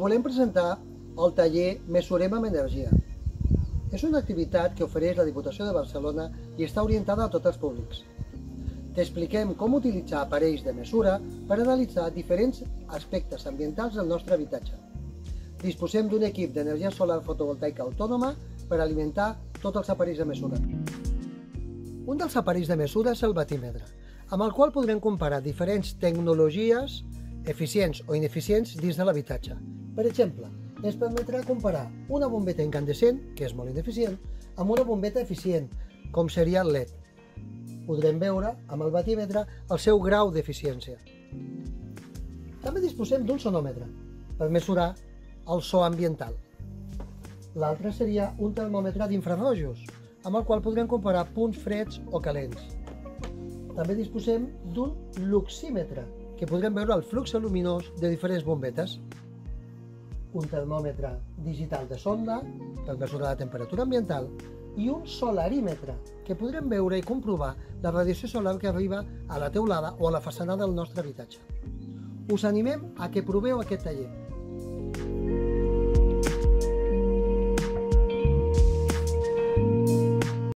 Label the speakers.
Speaker 1: volem presentar el taller Mesurem amb Energia. És una activitat que ofereix la Diputació de Barcelona i està orientada a tots els públics. T'expliquem com utilitzar aparells de mesura per analitzar diferents aspectes ambientals del nostre habitatge. Disposem d'un equip d'energia solar fotovoltaica autònoma per alimentar tots els aparells de mesura. Un dels aparells de mesura és el batímetre, amb el qual podrem comparar diferents tecnologies eficients o ineficients dins de l'habitatge. Per exemple, ens permetrà comparar una bombeta incandescent, que és molt ineficient, amb una bombeta eficient, com seria el LED. Podrem veure amb el batímetre el seu grau d'eficiència. També disposem d'un sonòmetre per mesurar el so ambiental. L'altre seria un termòmetre d'infrarrojos, amb el qual podrem comparar punts freds o calents. També disposem d'un luxímetre, que podrem veure el flux luminós de diferents bombetes. Un termòmetre digital de sonda per mesurar la temperatura ambiental i un solarímetre que podrem veure i comprovar la radiació solar que arriba a la teulada o a la façana del nostre habitatge. Us animem a que proveu aquest taller.